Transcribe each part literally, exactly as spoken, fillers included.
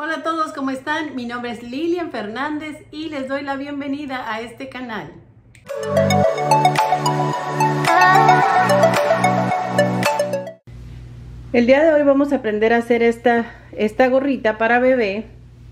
Hola a todos, ¿cómo están? Mi nombre es Lilian Fernández y les doy la bienvenida a este canal. El día de hoy vamos a aprender a hacer esta, esta gorrita para bebé,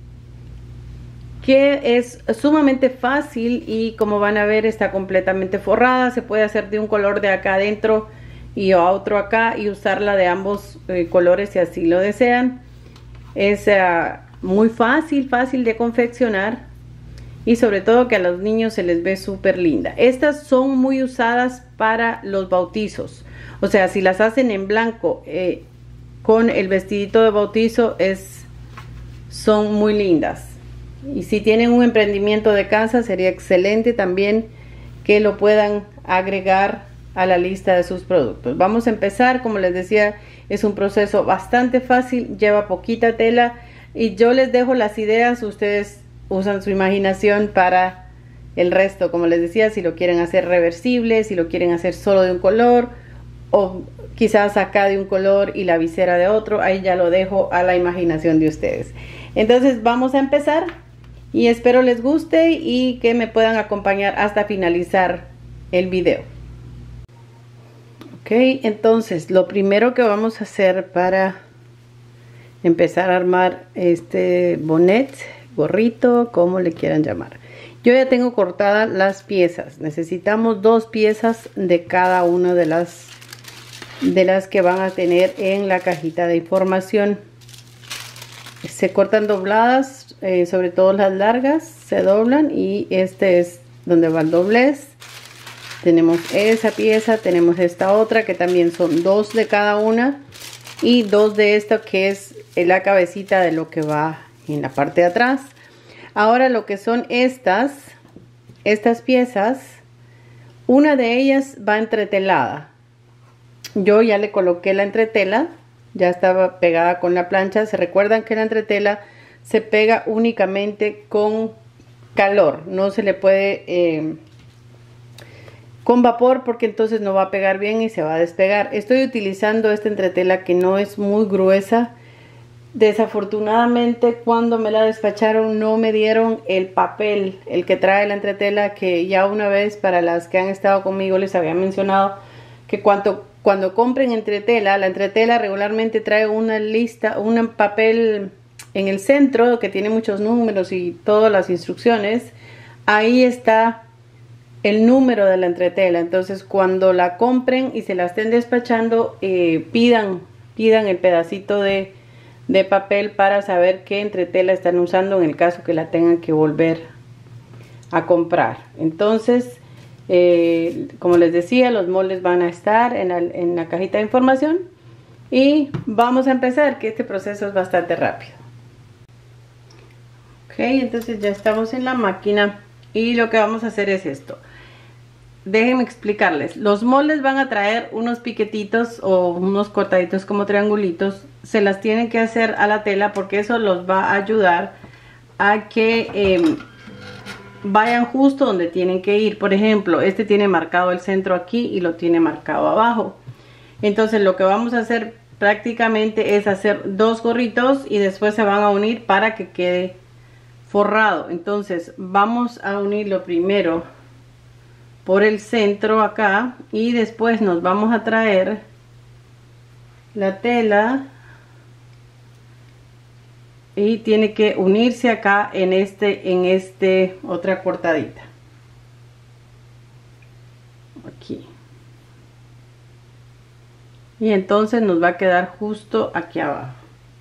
que es sumamente fácil y como van a ver está completamente forrada. Se puede hacer de un color de acá adentro y otro acá y usarla de ambos eh, colores si así lo desean. Es uh, muy fácil, fácil de confeccionar y sobre todo que a los niños se les ve súper linda. Estas son muy usadas para los bautizos, o sea, si las hacen en blanco eh, con el vestidito de bautizo es, son muy lindas. Y si tienen un emprendimiento de casa sería excelente también que lo puedan agregar a la lista de sus productos. Vamos a empezar, como les decía, es un proceso bastante fácil, lleva poquita tela y yo les dejo las ideas, ustedes usan su imaginación para el resto. Como les decía, si lo quieren hacer reversible, si lo quieren hacer solo de un color o quizás acá de un color y la visera de otro, ahí ya lo dejo a la imaginación de ustedes. Entonces vamos a empezar y espero les guste y que me puedan acompañar hasta finalizar el video. Ok, entonces lo primero que vamos a hacer para empezar a armar este bonnet, gorrito, como le quieran llamar. Yo ya tengo cortadas las piezas. Necesitamos dos piezas de cada una de las de las que van a tener en la cajita de información. Se cortan dobladas, eh, sobre todo las largas se doblan y este es donde va el doblez. Tenemos esa pieza, tenemos esta otra que también son dos de cada una y dos de esta que es la cabecita de lo que va en la parte de atrás. Ahora lo que son estas, estas piezas, una de ellas va entretelada. Yo ya le coloqué la entretela, ya estaba pegada con la plancha. Se recuerdan que la entretela se pega únicamente con calor, no se le puede eh, con vapor porque entonces no va a pegar bien y se va a despegar. Estoy utilizando esta entretela que no es muy gruesa. Desafortunadamente cuando me la despacharon no me dieron el papel, el que trae la entretela, que ya una vez para las que han estado conmigo les había mencionado que cuando, cuando compren entretela, la entretela regularmente trae una lista, un papel en el centro que tiene muchos números y todas las instrucciones. Ahí está el número de la entretela. Entonces cuando la compren y se la estén despachando, eh, pidan, pidan el pedacito de, de papel para saber qué entretela están usando en el caso que la tengan que volver a comprar. Entonces eh, como les decía, los moldes van a estar en la, en la cajita de información y vamos a empezar, que este proceso es bastante rápido. Ok, entonces ya estamos en la máquina y lo que vamos a hacer es esto. Déjenme explicarles. Los moldes van a traer unos piquetitos o unos cortaditos como triangulitos. Se las tienen que hacer a la tela porque eso los va a ayudar a que eh, vayan justo donde tienen que ir. Por ejemplo, este tiene marcado el centro aquí y lo tiene marcado abajo. Entonces lo que vamos a hacer prácticamente es hacer dos gorritos y después se van a unir para que quede forrado. Entonces vamos a unirlo primero por el centro acá y después nos vamos a traer la tela y tiene que unirse acá en este en este otra cortadita aquí y entonces nos va a quedar justo aquí abajo.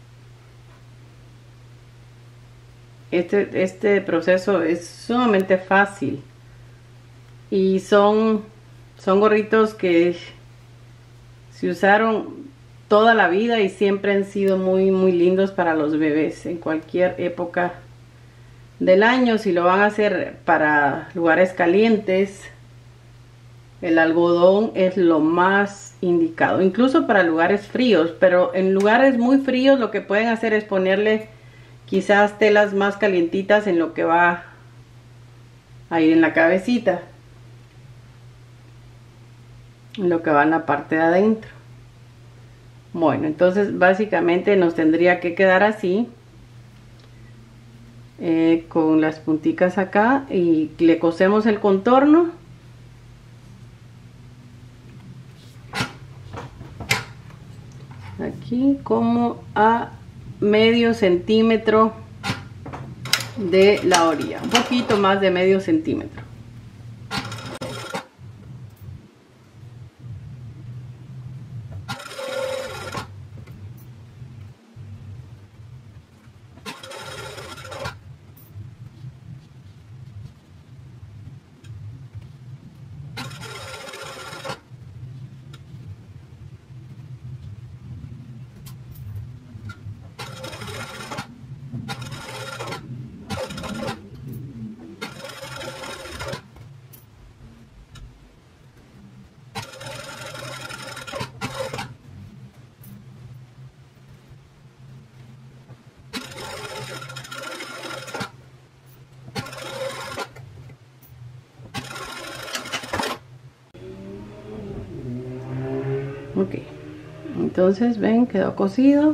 Este, este proceso es sumamente fácil y son, son gorritos que se usaron toda la vida y siempre han sido muy muy lindos para los bebés en cualquier época del año. Si lo van a hacer para lugares calientes, el algodón es lo más indicado, incluso para lugares fríos, pero en lugares muy fríos lo que pueden hacer es ponerle quizás telas más calientitas en lo que va a ir en la cabecita, en lo que va en la parte de adentro. Bueno, entonces básicamente nos tendría que quedar así. eh, con las punticas acá y le cosemos el contorno. Aquí como a medio centímetro de la orilla, un poquito más de medio centímetro. Ok, entonces ven, quedó cosido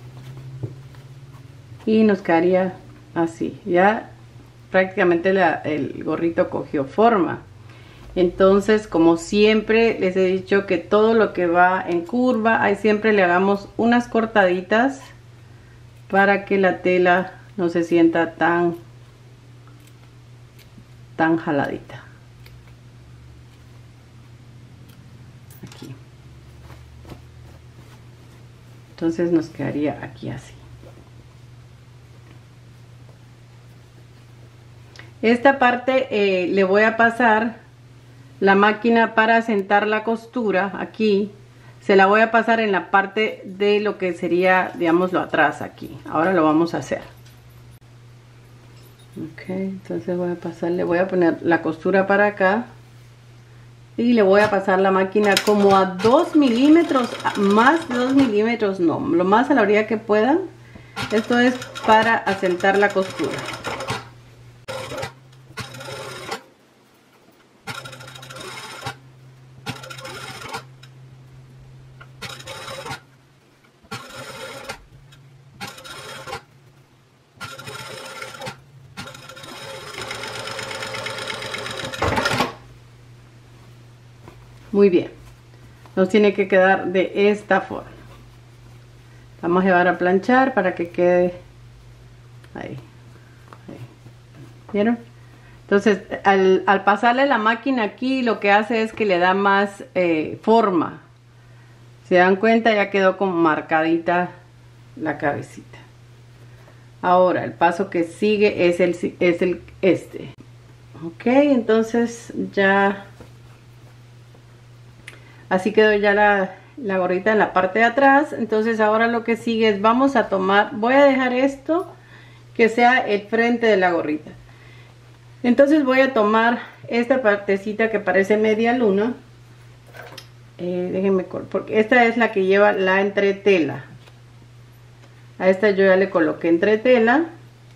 y nos quedaría así. Ya prácticamente la, el gorrito cogió forma. Entonces, como siempre les he dicho que todo lo que va en curva, ahí siempre le hagamos unas cortaditas para que la tela no se sienta tan tan jaladita. Aquí. Entonces nos quedaría aquí así. Esta parte eh, le voy a pasar la máquina para sentar la costura. Aquí se la voy a pasar en la parte de lo que sería, digámoslo, atrás aquí. Ahora lo vamos a hacer. Ok, entonces voy a pasar, le voy a poner la costura para acá y le voy a pasar la máquina como a dos milímetros, más de dos milímetros, no, lo más a la orilla que puedan. Esto es para asentar la costura. Muy bien, nos tiene que quedar de esta forma. Vamos a llevar a planchar para que quede ahí, ahí. ¿Vieron? Entonces al, al pasarle la máquina aquí, lo que hace es que le da más eh, forma. Se dan cuenta, ya quedó como marcadita la cabecita. Ahora el paso que sigue es el, es el este. Ok, entonces ya así quedó ya la, la gorrita en la parte de atrás. Entonces ahora lo que sigue es, vamos a tomar, voy a dejar esto que sea el frente de la gorrita. Entonces voy a tomar esta partecita que parece media luna. Eh, déjenme, porque esta es la que lleva la entretela. A esta yo ya le coloqué entretela.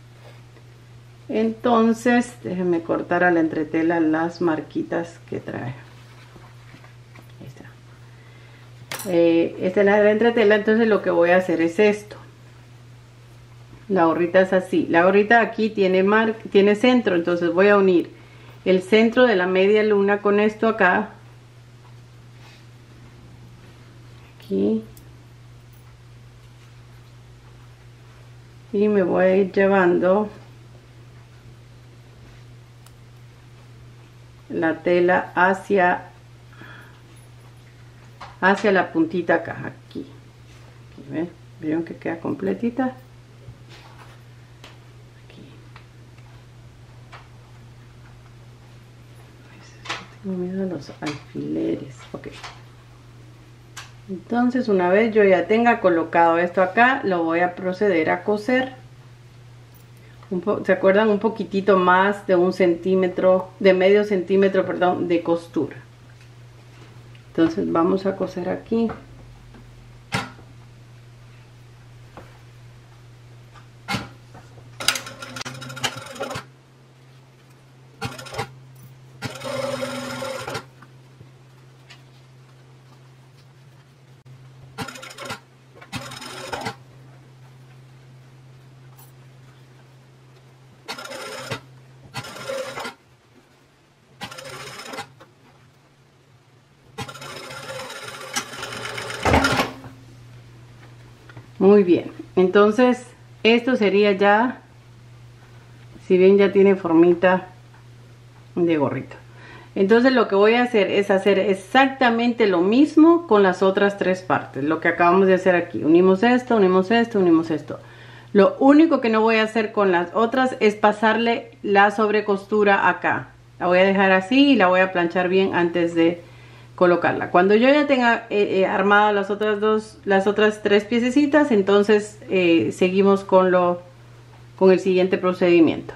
Entonces déjenme cortar a la entretela las marquitas que trae. Eh, esta es la de la entretela. Entonces lo que voy a hacer es esto. La gorrita es así. La gorrita aquí tiene, mar, tiene centro. Entonces voy a unir el centro de la media luna con esto acá. Aquí. Y me voy a ir llevando la tela hacia hacia la puntita acá, aquí, aquí ¿ven? ¿Vieron que queda completita? Aquí. Tengo miedo a los alfileres. Ok. Entonces una vez yo ya tenga colocado esto acá, lo voy a proceder a coser. Un ¿Se acuerdan? Un poquitito más de un centímetro, de medio centímetro, perdón, de costura. Entonces vamos a coser aquí. Muy bien, entonces esto sería ya, si bien ya tiene formita de gorrito. Entonces lo que voy a hacer es hacer exactamente lo mismo con las otras tres partes, lo que acabamos de hacer aquí. Unimos esto, unimos esto, unimos esto. Lo único que no voy a hacer con las otras es pasarle la sobrecostura acá. La voy a dejar así y la voy a planchar bien antes de colocarla. Cuando yo ya tenga eh, eh, armado las otras dos, las otras tres piececitas, entonces eh, seguimos con lo, con el siguiente procedimiento.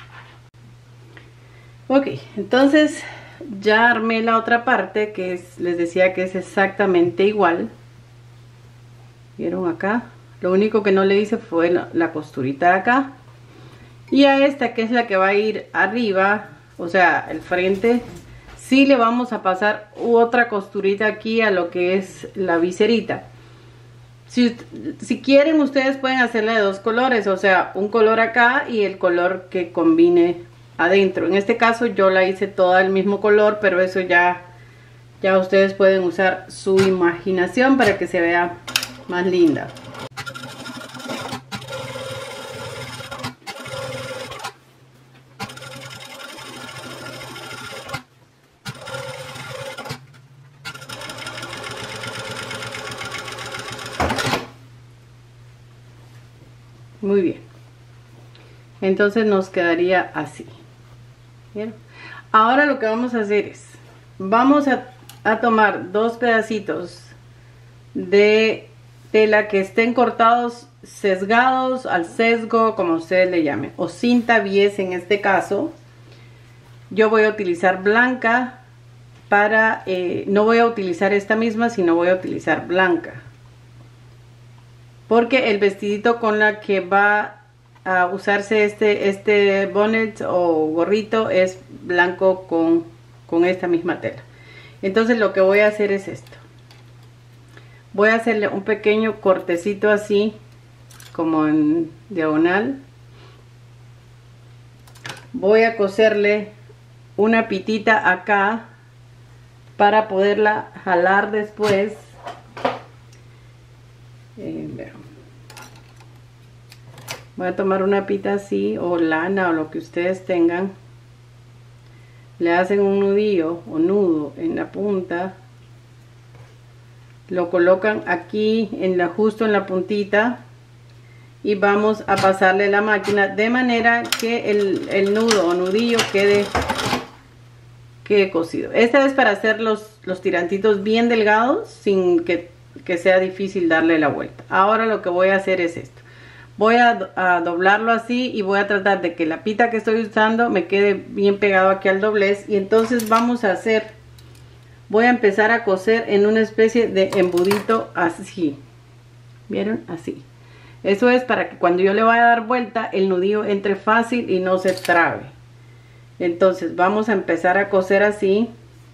Ok, entonces ya armé la otra parte que es, les decía que es exactamente igual. ¿Vieron acá? Lo único que no le hice fue la, la costurita de acá. Y a esta, que es la que va a ir arriba, o sea, el frente, sí le vamos a pasar otra costurita aquí a lo que es la viserita. Si, si quieren, ustedes pueden hacerla de dos colores, o sea, un color acá y el color que combine adentro. En este caso yo la hice toda del mismo color, pero eso ya, ya ustedes pueden usar su imaginación para que se vea más linda. Muy bien, entonces nos quedaría así. ¿Bien? Ahora lo que vamos a hacer es, vamos a, a tomar dos pedacitos de tela que estén cortados, sesgados al sesgo, como ustedes le llamen, o cinta bies en este caso. Yo voy a utilizar blanca para, eh, no voy a utilizar esta misma, sino voy a utilizar blanca. Porque el vestidito con la que va a usarse este, este bonnet o gorrito es blanco con, con esta misma tela. Entonces lo que voy a hacer es esto. Voy a hacerle un pequeño cortecito así, como en diagonal. Voy a coserle una pitita acá para poderla jalar después. Eh, voy a tomar una pita así, o lana, o lo que ustedes tengan. Le hacen un nudillo o nudo en la punta. Lo colocan aquí, en la, justo en la puntita. Y vamos a pasarle la máquina de manera que el, el nudo o nudillo quede, quede cosido. Esta es para hacer los, los tirantitos bien delgados, sin que que sea difícil darle la vuelta. Ahora lo que voy a hacer es esto. Voy a, a doblarlo así y voy a tratar de que la pita que estoy usando me quede bien pegado aquí al doblez. Y entonces vamos a hacer, voy a empezar a coser en una especie de embudito así. ¿Vieron? Así. Eso es para que cuando yo le vaya a dar vuelta el nudillo entre fácil y no se trabe. Entonces vamos a empezar a coser así.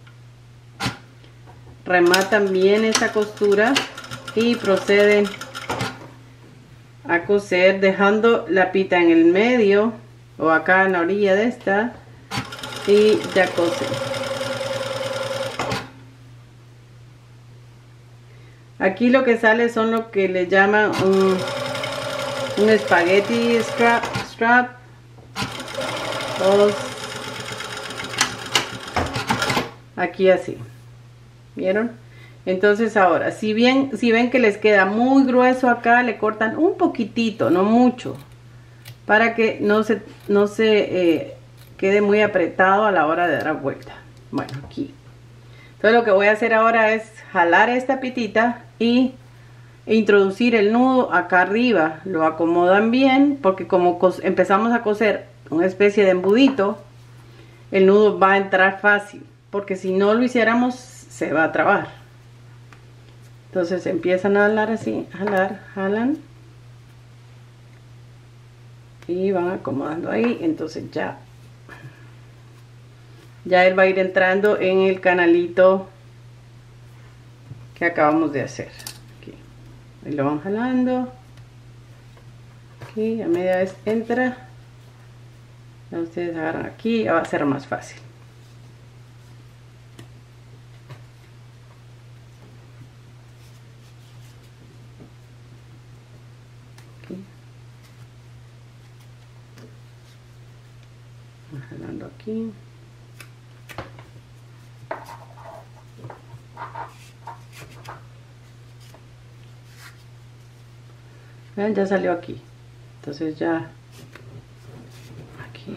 Rematan bien esa costura y proceden a coser dejando la pita en el medio o acá en la orilla de esta y ya cosen. Aquí lo que sale son lo que le llaman un, un espagueti strap, strap o aquí así. ¿Vieron? Entonces ahora, si bien, si ven que les queda muy grueso acá, le cortan un poquitito, no mucho, para que no se, no se eh, quede muy apretado a la hora de dar vuelta. Bueno, aquí. Entonces lo que voy a hacer ahora es jalar esta pitita y introducir el nudo acá arriba. Lo acomodan bien, porque como empezamos a coser una especie de embudito, el nudo va a entrar fácil, porque si no lo hiciéramos se va a trabar. Entonces empiezan a jalar así, jalar, jalan y van acomodando ahí. Entonces ya ya él va a ir entrando en el canalito que acabamos de hacer. Aquí. Ahí lo van jalando. Aquí a media vez entra. Ya ustedes agarran aquí, ya va a ser más fácil. jalando aquí. Vean, ya salió aquí. Entonces ya aquí.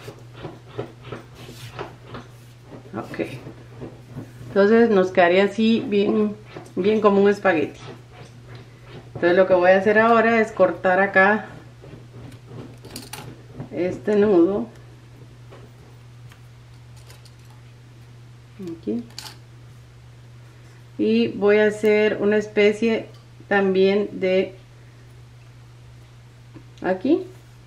Ok. Entonces nos quedaría así bien, bien como un espagueti. Entonces lo que voy a hacer ahora es cortar acá este nudo. Aquí. Y voy a hacer una especie también de aquí.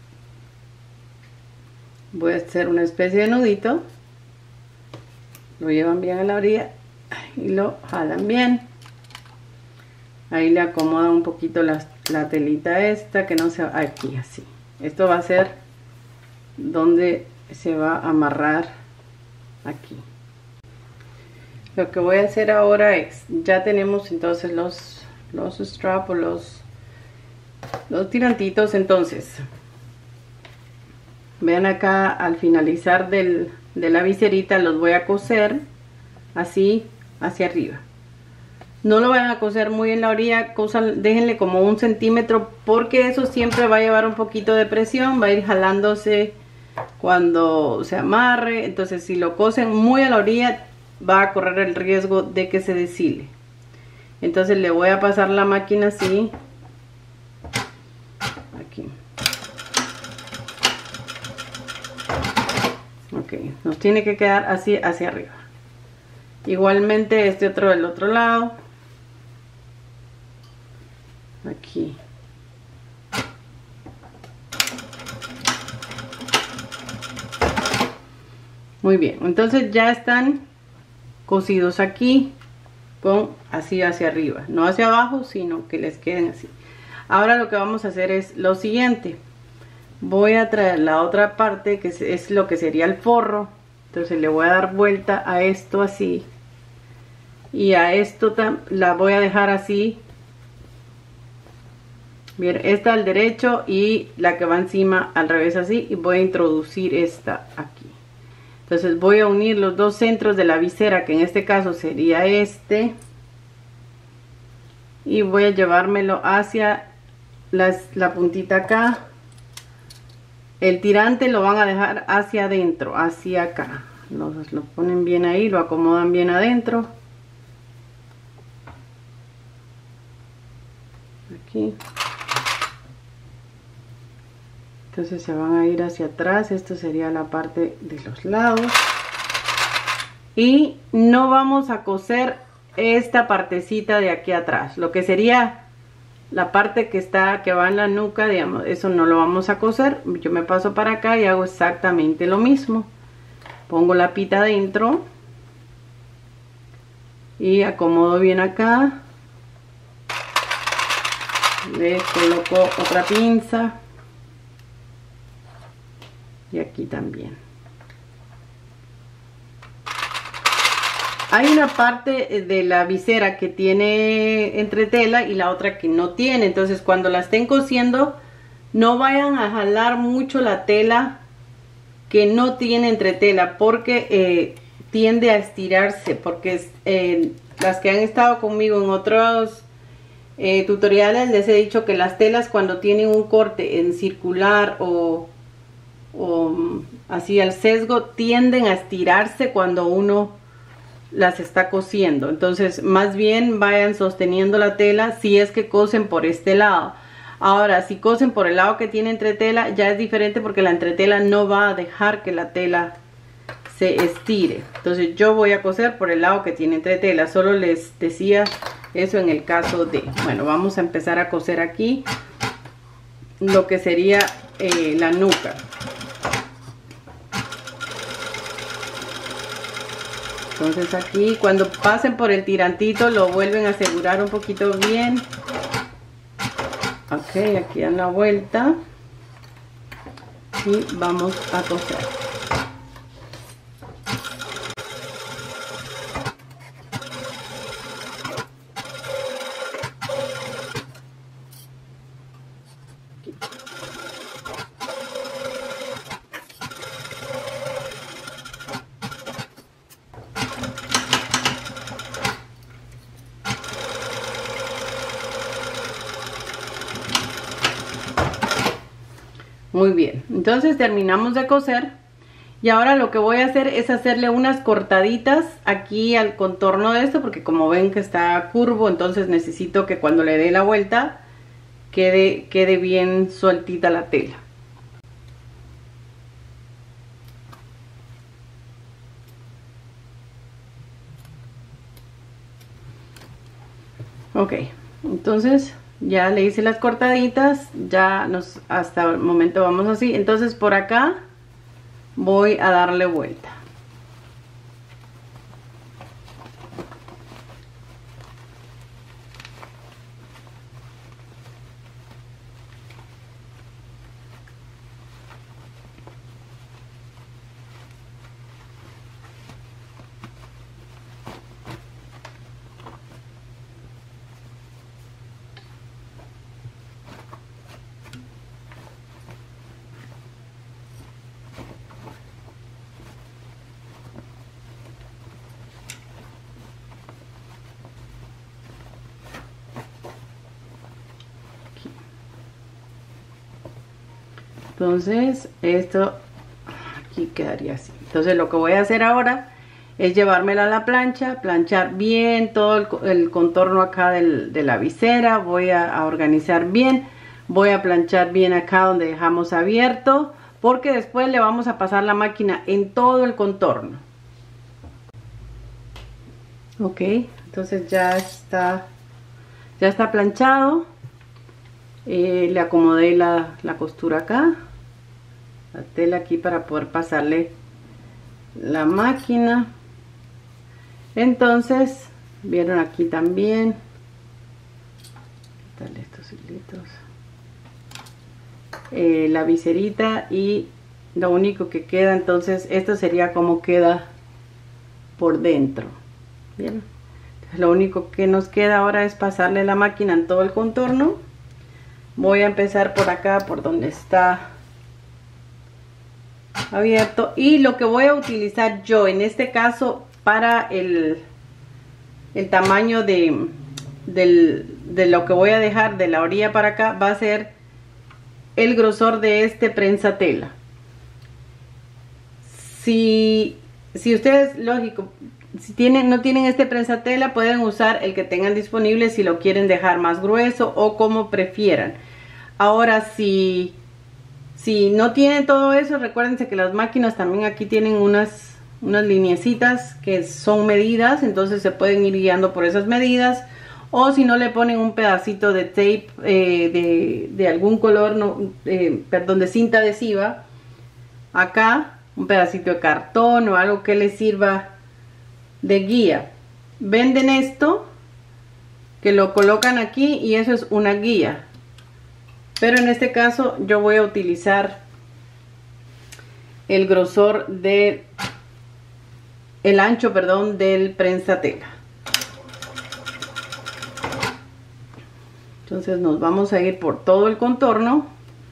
Voy a hacer una especie de nudito. Lo llevan bien a la orilla y lo jalan bien. Ahí le acomodan un poquito la, la telita esta, que no se va aquí así. Esto va a ser donde se va a amarrar aquí. Lo que voy a hacer ahora es, ya tenemos entonces los, los straps o los, los tirantitos. Entonces, vean acá al finalizar del, de la viserita los voy a coser así hacia arriba. No lo van a coser muy en la orilla, cosan, déjenle como un centímetro, porque eso siempre va a llevar un poquito de presión, va a ir jalándose cuando se amarre. Entonces si lo cosen muy a la orilla va a correr el riesgo de que se deshile. Entonces le voy a pasar la máquina así, aquí. Ok, nos tiene que quedar así hacia arriba. Igualmente este otro del otro lado. Aquí. Muy bien, entonces ya están cosidos aquí con así hacia arriba, no hacia abajo, sino que les queden así. Ahora lo que vamos a hacer es lo siguiente. Voy a traer la otra parte que es lo que sería el forro. Entonces le voy a dar vuelta a esto así, y a esto la voy a dejar así. Bien, esta al derecho y la que va encima al revés así, y voy a introducir esta aquí. Entonces voy a unir los dos centros de la visera, que en este caso sería este, y voy a llevármelo hacia las, la puntita acá. El tirante lo van a dejar hacia adentro, hacia acá. Los, lo ponen bien ahí, lo acomodan bien adentro. Aquí. Entonces se van a ir hacia atrás. Esto sería la parte de los lados. Y no vamos a coser esta partecita de aquí atrás. Lo que sería la parte que está, que va en la nuca, digamos, eso no lo vamos a coser. Yo me paso para acá y hago exactamente lo mismo. Pongo la pita adentro y acomodo bien acá. Le coloco otra pinza. Y aquí también. Hay una parte de la visera que tiene entretela y la otra que no tiene. Entonces cuando la estén cosiendo, no vayan a jalar mucho la tela que no tiene entretela, porque eh, tiende a estirarse. Porque eh, las que han estado conmigo en otros eh, tutoriales les he dicho que las telas, cuando tienen un corte en circular o o así al sesgo, tienden a estirarse cuando uno las está cosiendo. Entonces más bien vayan sosteniendo la tela si es que cosen por este lado. Ahora si cosen por el lado que tiene entretela, ya es diferente, porque la entretela no va a dejar que la tela se estire. Entonces yo voy a coser por el lado que tiene entretela. Solo les decía eso en el caso de, bueno, vamos a empezar a coser aquí lo que sería eh, la nuca. Entonces aquí cuando pasen por el tirantito lo vuelven a asegurar un poquito bien. Ok, aquí dan la vuelta y vamos a coser. Muy bien, entonces terminamos de coser y ahora lo que voy a hacer es hacerle unas cortaditas aquí al contorno de esto, porque como ven que está curvo, entonces necesito que cuando le dé la vuelta quede, quede bien sueltita la tela. Ok, entonces ya le hice las cortaditas, ya nos hasta el momento vamos así. Entonces por acá voy a darle vuelta. Entonces esto aquí quedaría así. Entonces lo que voy a hacer ahora es llevármela a la plancha, planchar bien todo el, el contorno acá del, de la visera. Voy a, a organizar bien, voy a planchar bien acá donde dejamos abierto, porque después le vamos a pasar la máquina en todo el contorno. Ok, entonces ya está, ya está planchado. Eh, le acomodé la, la costura acá, la tela aquí para poder pasarle la máquina. Entonces vieron aquí también, quitarle estos hilitos, eh, la viserita, y lo único que queda, entonces esto sería como queda por dentro. Bien, entonces lo único que nos queda ahora es pasarle la máquina en todo el contorno. Voy a empezar por acá, por donde está abierto, y lo que voy a utilizar yo en este caso para el, el tamaño de, del, de lo que voy a dejar de la orilla para acá va a ser el grosor de este prensa tela. Si, si ustedes, lógico, si tienen, no tienen este prensa tela, pueden usar el que tengan disponible si lo quieren dejar más grueso o como prefieran. Ahora, si, si no tienen todo eso, recuérdense que las máquinas también aquí tienen unas, unas lineecitas que son medidas, entonces se pueden ir guiando por esas medidas. O si no, le ponen un pedacito de tape eh, de, de algún color, no, eh, perdón, de cinta adhesiva. Acá, un pedacito de cartón o algo que les sirva de guía. Venden esto, que lo colocan aquí y eso es una guía. Pero en este caso yo voy a utilizar el grosor de el ancho, perdón, del prensa tela. Entonces nos vamos a ir por todo el contorno.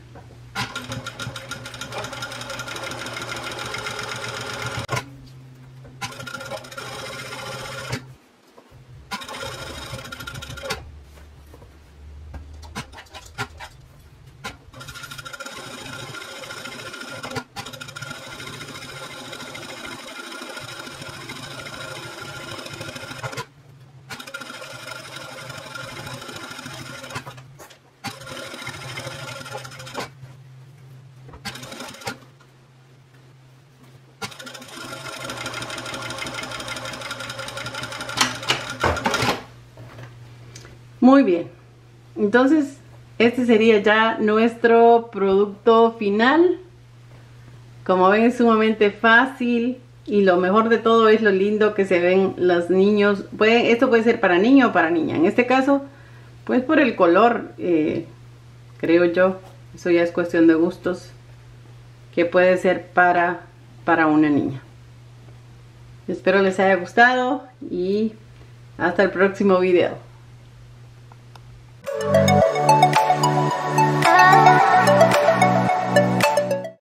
Muy bien, entonces este sería ya nuestro producto final. Como ven, es sumamente fácil y lo mejor de todo es lo lindo que se ven los niños. Puede, esto puede ser para niño o para niña. En este caso, pues por el color, eh, creo yo, eso ya es cuestión de gustos, que puede ser para, para una niña. Espero les haya gustado y hasta el próximo video.